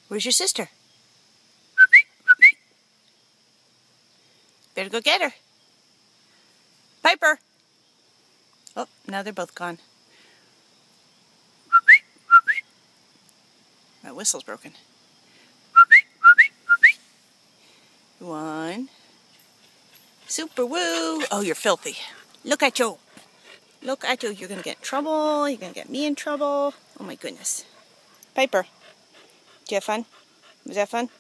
Where's your sister? Better go get her. Piper! Oh, now they're both gone. My whistle's broken. One. Super woo! Oh, you're filthy. Look at you. Look at you. You're going to get in trouble. You're going to get me in trouble. Oh my goodness. Piper, did you have fun? Was that fun?